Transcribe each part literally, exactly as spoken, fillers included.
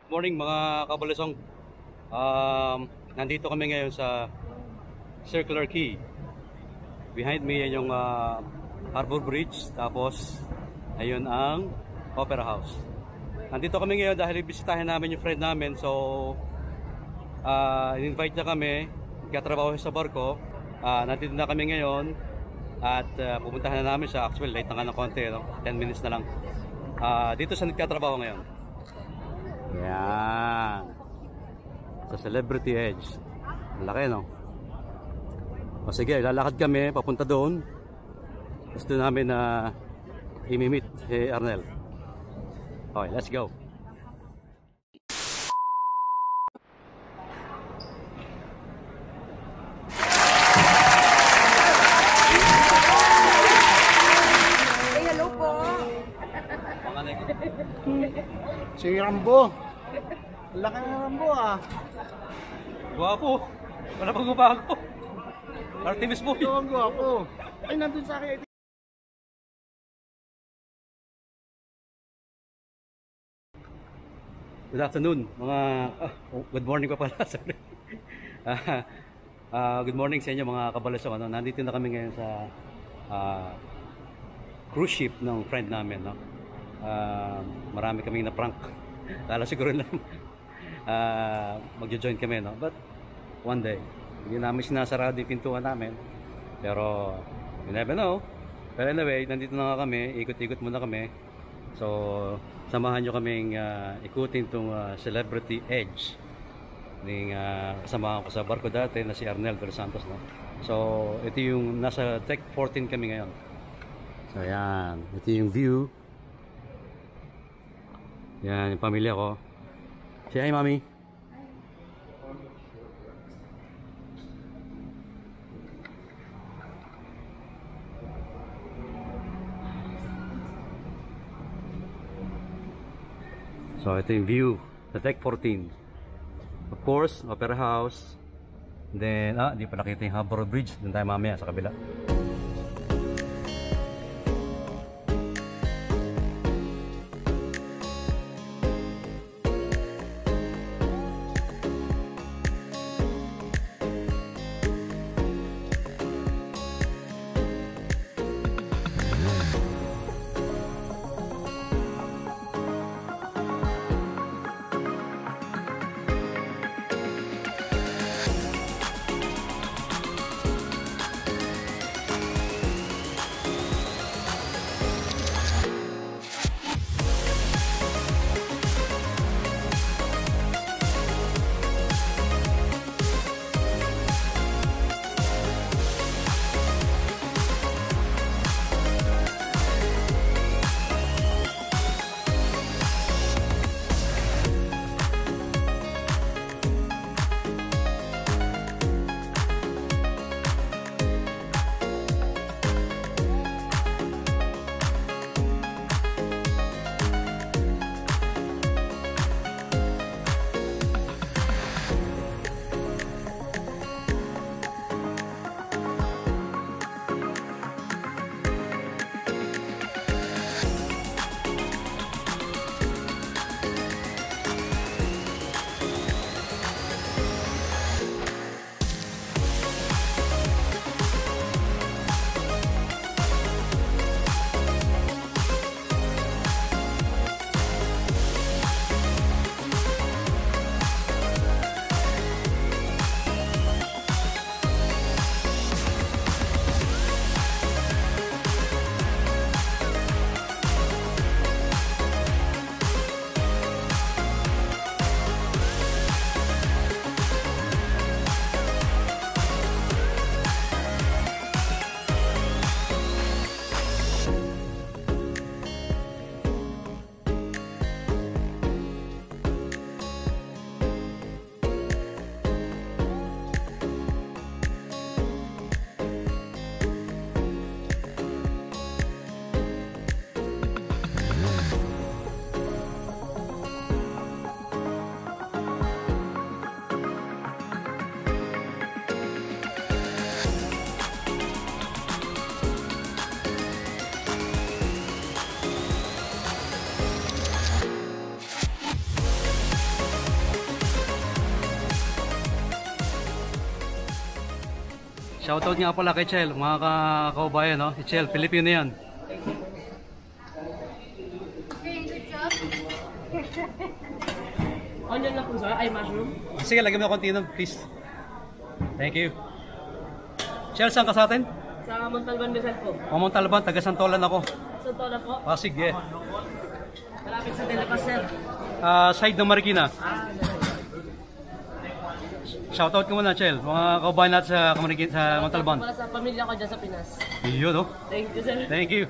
Morning mga kabulasong. Um, nandito kami ngayon sa Circular Quay. Behind me yan yung uh, Harbor Bridge. Tapos ayun ang Opera House. Nandito kami ngayon dahil ibisitahin namin yung friend namin. So uh, in-invite niya kami. Katrabaho sa barko. uh, Nandito na kami ngayon. At uh, pupuntahan na namin siya. Actually late na nga ng konti, no? ten minutes na lang. uh, Dito sa nagkatrabaho ngayon. Yan. Sa Celebrity Edge. Laki, no? O sige, lalakad kami papunta doon. Gusto namin na uh, imimit si Arnel. Okay, let's go. Say hello po. Si Rambo. Laki ng Rambo ah. Guwapo. Wala pang gubago. Artemis Boy. Ito ang gwapo. Ay, nandun sa akin. Good afternoon, mga ah, oh, good morning pa pala. Sorry. Ah, ah, good morning sa inyo mga kabalasong. Ano, nandito na kami ngayon sa ah, cruise ship ng friend namin, no. Ah, marami kaming na-prank. Kala siguro lang ah, magjo-join kami, no. But one day, hindi namin sinasarado yung pintuan namin. Pero you never know. Pero anyway, nandito na nga kami, ikot-ikot muna kami. So, samahan nyo kaming uh, ikutin itong uh, Celebrity Edge. Ning uh, kasama ko sa barko dati na si Arnel Dos Santos, no? So, ito yung nasa Deck fourteen kami ngayon. So, yan. Ito yung view. Yan, yung pamilya ko. Say hi, mami. So ito yung view sa Deck fourteen. Of course, Opera House. Then, ah, di pa nakita yung Harbor Bridge. Doon tayo mamaya sa kabila. Shoutout nga pala kay Chel, mga ka- kaubayan, no? Si Chel, Pilipino yan. Onion na po, sir. Ay, mushroom. Sige, lagyan mo ng konti nun, please. Thank you. Chel, saan ka sa atin? Sa Montalban, Rizal po. O Montalban, taga Santolan ako. Sa Tola po. Pasig, eh. Malapit sa Delapas, sir. Ah, side ng Marikina. Ah, Shoutout ko muna, Chel. Mga kaubayan natin sa, Marikina, sa Montalban. para sa pamilya ko dyan sa Pinas. Yun, no? Thank you, sir. Thank you.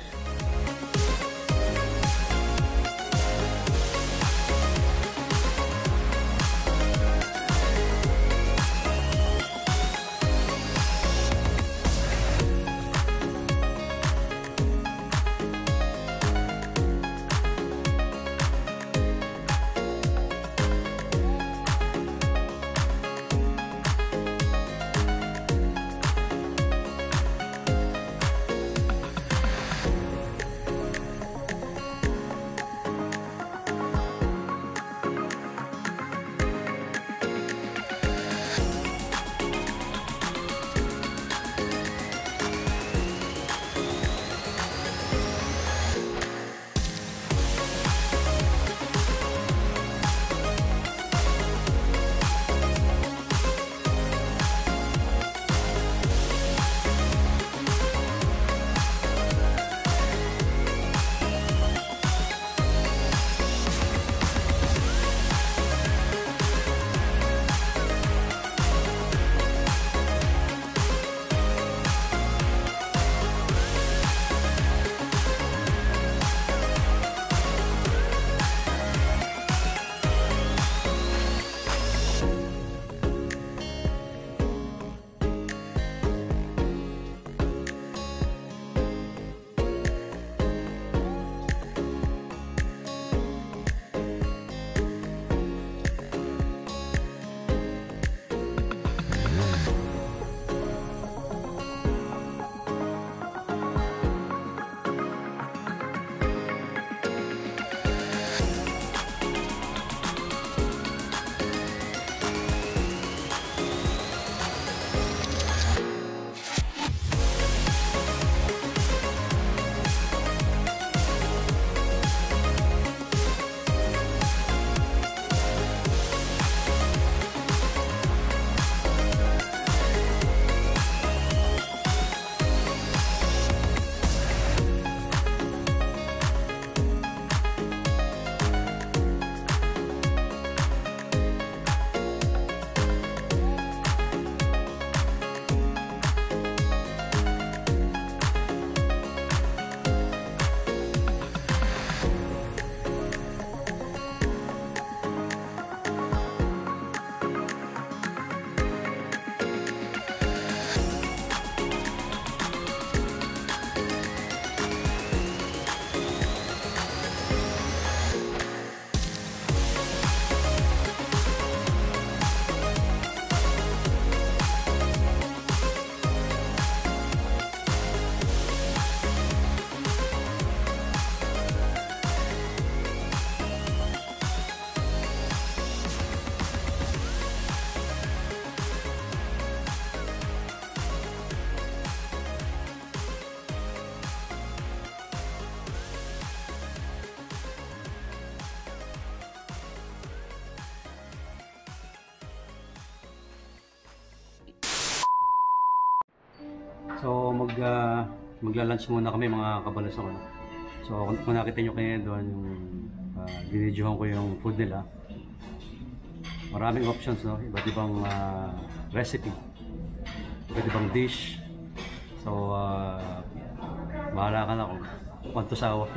So mag uh, magla-lunch muna kami mga kabalasok. Ano? So kung, kung nakita nyo kayo doon yung uh, binidyohan ko yung food nila. Maraming options, no? Iba't ibang uh, recipe, iba't ibang dish. So uh, bahala ka na kung kung to sawa.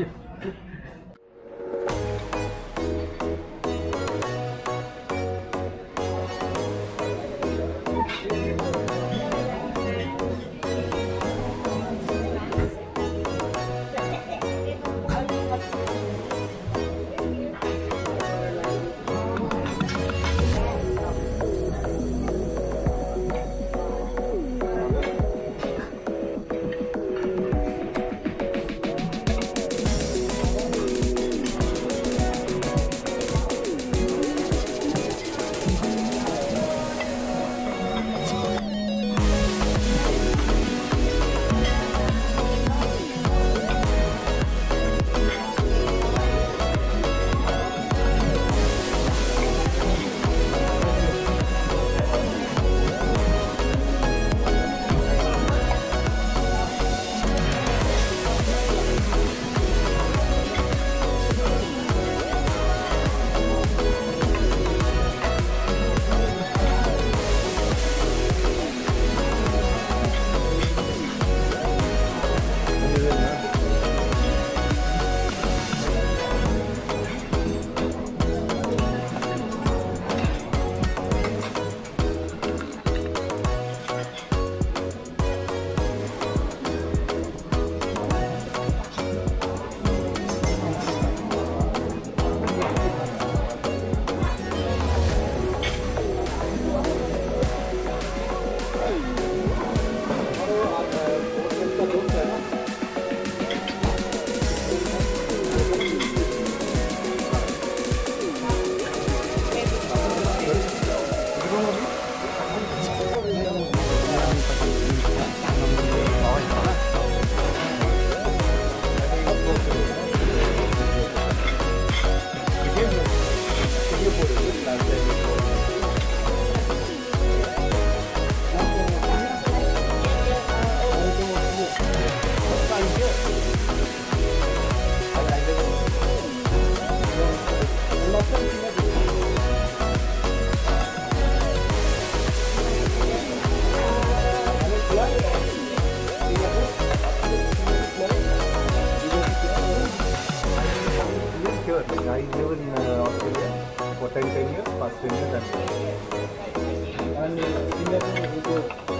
sa inyo, pasto nyo dan. Ano, hindi ko dito.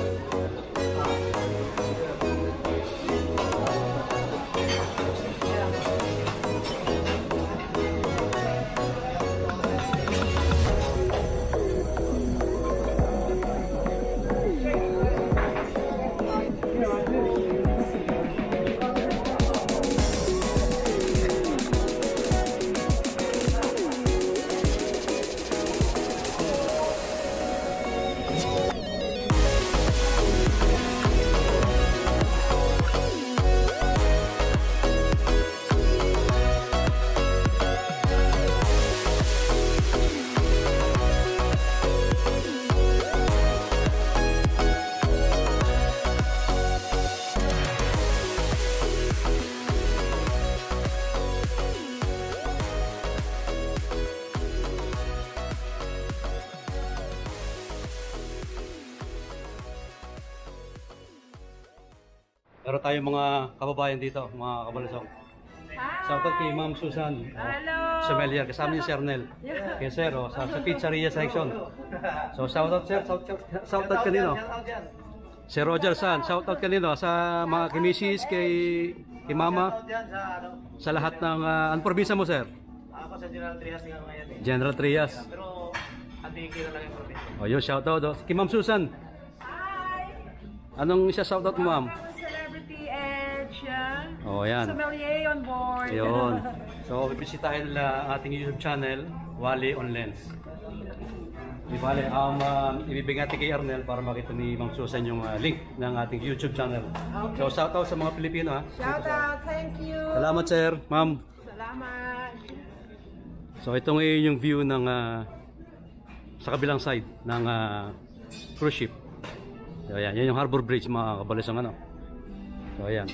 Meron tayong mga kababayan dito, mga kabalasong. Shoutout kay Ma'am Susan. Hello! Sommelier, kasama niya si Arnel. Kay Sir, oh, sa, sa pizzeria section. So shoutout Sir, shoutout, shoutout kanino? Si Roger San, shoutout kanino? Sa mga kimisis, kay, kay Mama, sa lahat ng, uh, anong probinsya mo Sir? Ako sa General Trias nga ngayon eh. General Trias. Pero, antiki na lang yung probinsya. O yun, shoutout. Oh. Kay Ma'am Susan. Hi! Anong isa shoutout mo Ma'am? Celebrity Edge. ah. O yan. Sommelier on board. Yun. So, bibisitahin nila ang ating YouTube channel, Wally on Lens. Di bale, um, uh, ibibigay natin kay Arnel para makita ni Ma'am Susan yung uh, link ng ating YouTube channel. Okay. So, shout out sa mga Pilipino ha. Shout out, thank you. Salamat sir, ma'am. Salamat. So, ito ngayon yung view ng uh, sa kabilang side ng uh, cruise ship. So, ayan, yan yung Harbor Bridge mga kabalisang ano. So, ayan.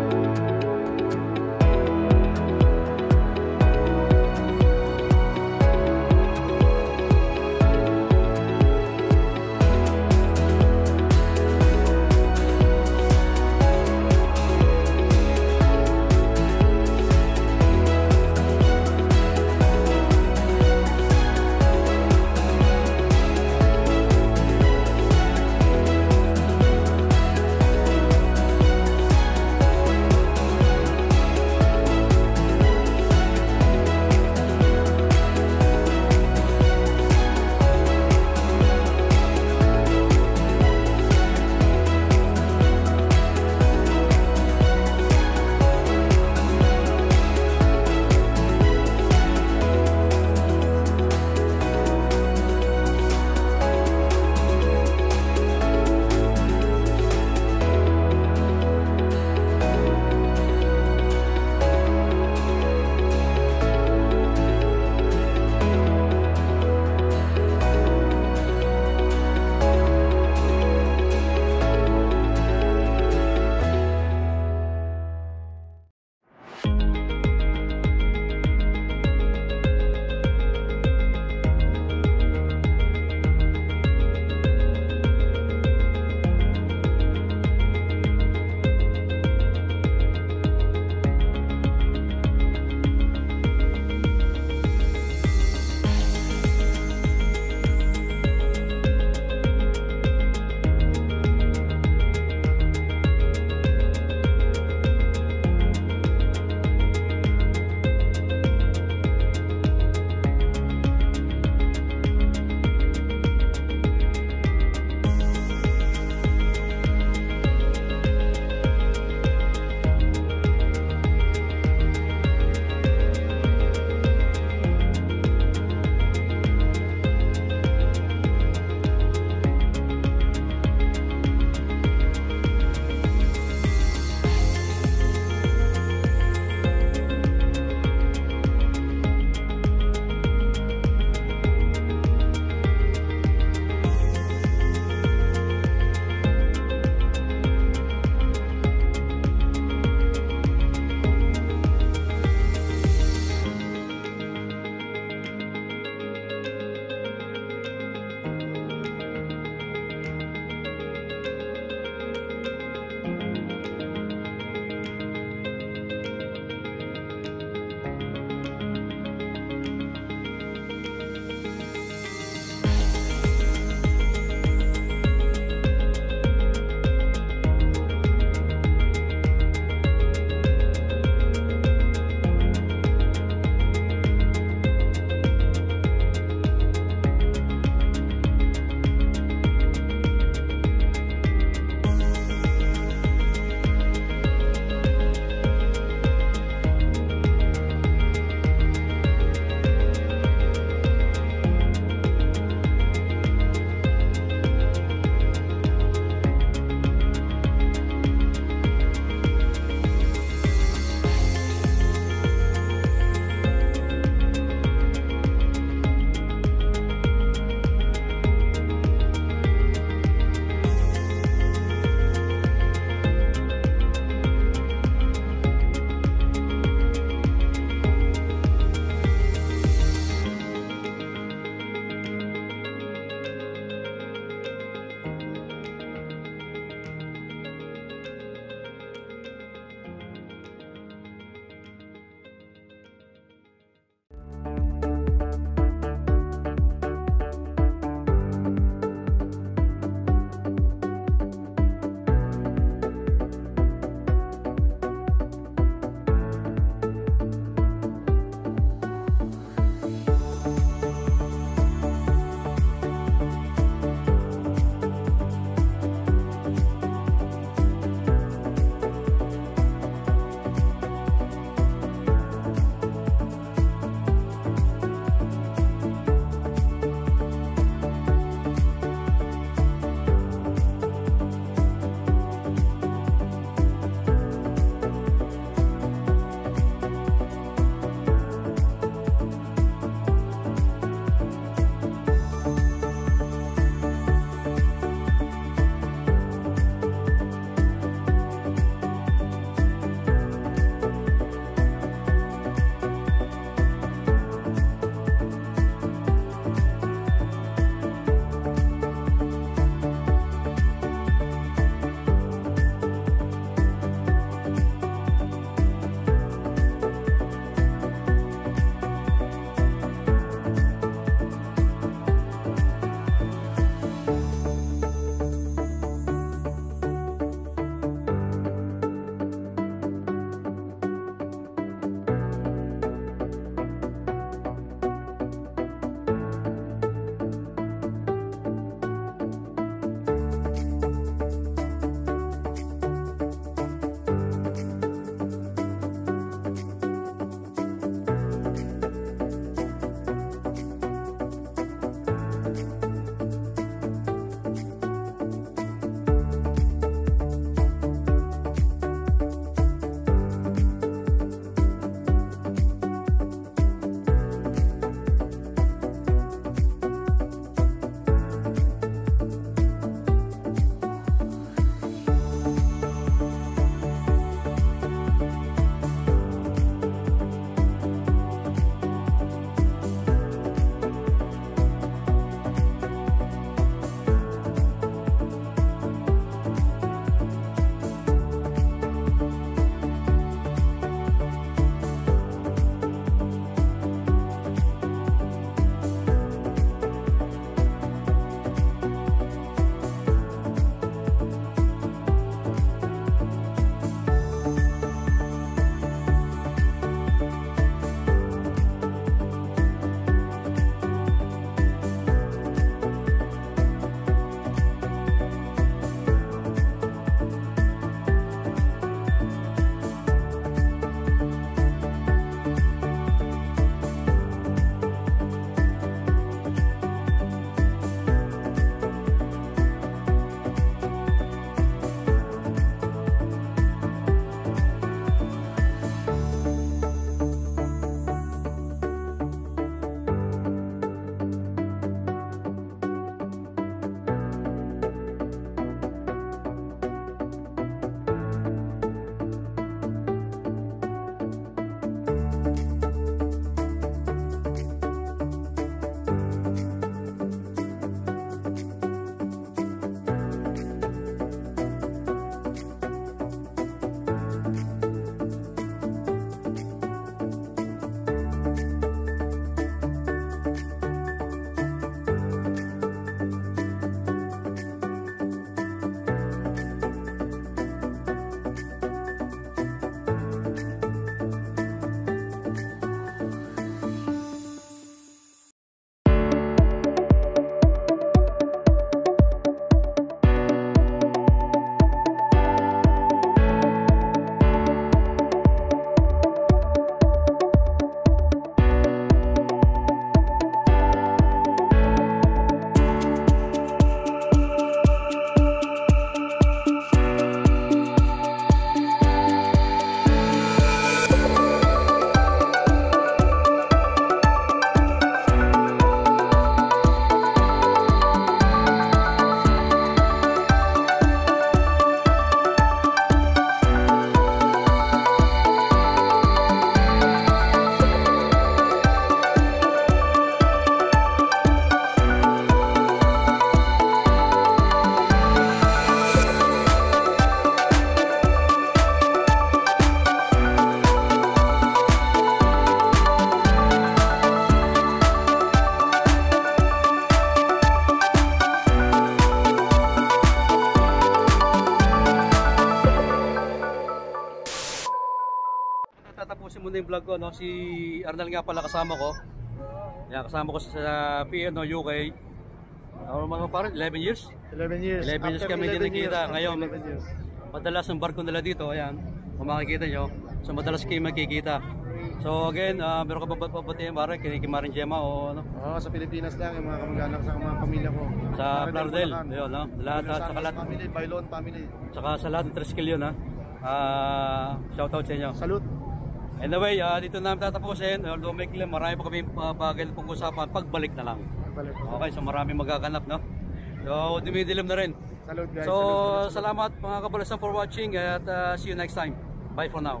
vlog ko, no? Si Arnel nga pala kasama ko. Yan, kasama ko sa P N O U K. Ano mga parang eleven years? eleven years. eleven years After kami eleven hindi nakita. years, Ngayon, eleven years. madalas ang barko nila dito, ayan. Kung makikita nyo. So madalas kayo magkikita. So again, uh, meron ka ba papatihin pare? Kinikimarin Gemma o ano? Oo, sa Pilipinas lang, yung mga kamag-anak sa mga pamilya ko. Sa Plardel, Bulacan. yun, no? Lahat, Sa saka lahat, family, Bailon family. saka sa lahat ng Triskil yun, ha? Ah, shoutout sa inyo. Salute. Anyway, uh, dito namin tatapusin. Although may claim, marami pa kami uh, bagay na pag-usapan. Pagbalik na lang. Balik po. Okay, so marami magaganap, no? So, dumidilim na rin. Salute guys. So, salute, salute, salute. salamat mga kabalasan for watching at uh, see you next time. Bye for now.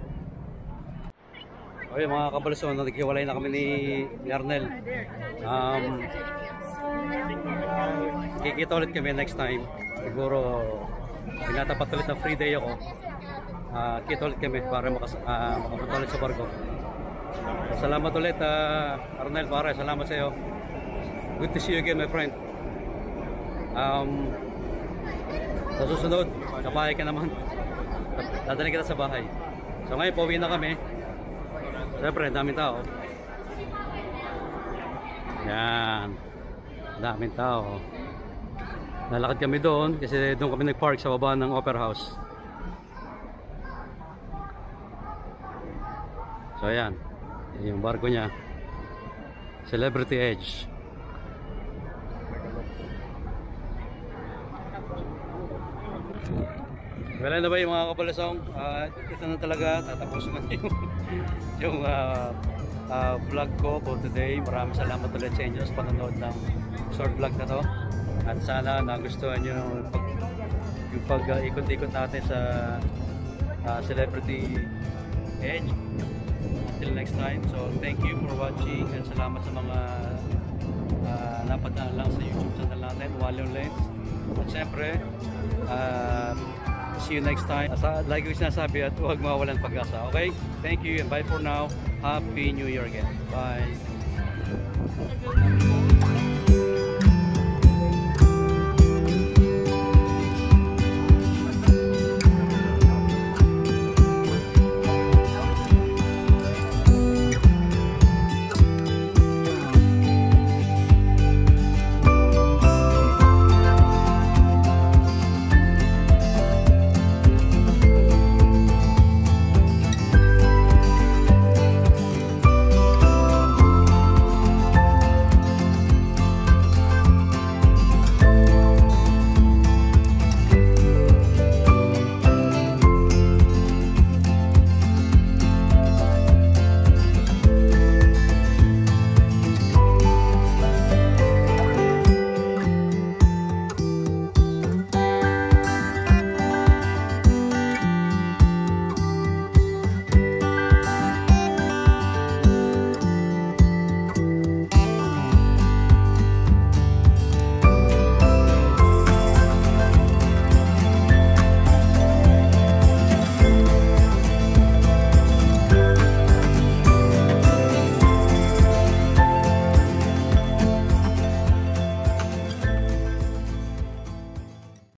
Okay mga kabalasan, nagkiwalay na kami ni, ni Arnel. Um, kikita ulit kami next time. Siguro, pinatapat ulit ng free day ako. Uh, kita ulit kami para makas uh, makapunta ulit sa barko. So, salamat ulit uh, Arnel pare, salamat sa iyo. Good to see you again my friend. Um, sa susunod, sa bahay ka naman. Dadalhin kita sa bahay. So ngayon, pauwi na kami. Siyempre, daming tao. Yan. Daming tao. Lalakad kami doon kasi doon kami nag-park sa baba ng Opera House. So ayan. Yan yung barko niya. Celebrity Edge. Wala na ba yung mga kabalasong? Uh, ito na talaga, tatapusin na yung, yung uh, uh, vlog ko for today. Maraming salamat ulit sa inyo sa panonood ng short vlog na to. At sana nagustuhan nyo yung pag, yung pag uh, ikot-ikot natin sa uh, Celebrity Edge. Until next time. So thank you for watching and salamat sa mga uh, napadaan lang sa YouTube channel natin, Walong Lens. At syempre, uh, see you next time. Asa, like ko sinasabi at huwag mawalan pag-asa. Okay? Thank you and bye for now. Happy New Year again. Bye.